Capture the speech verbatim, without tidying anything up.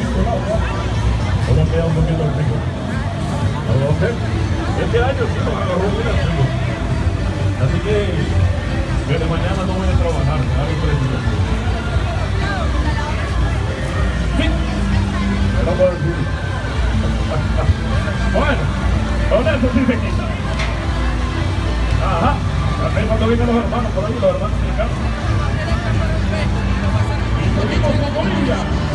Solo queda un poquito el pico. Ok. Este año sí nos agarró bien el frío. Así que desde mañana no voy a trabajar, me da impresión. Sí. Era por el frío. Bueno, con eso sí se quita. Ajá. También cuando vienen los hermanos por ahí, los hermanos mexicanos. Y seguimos con Bolivia.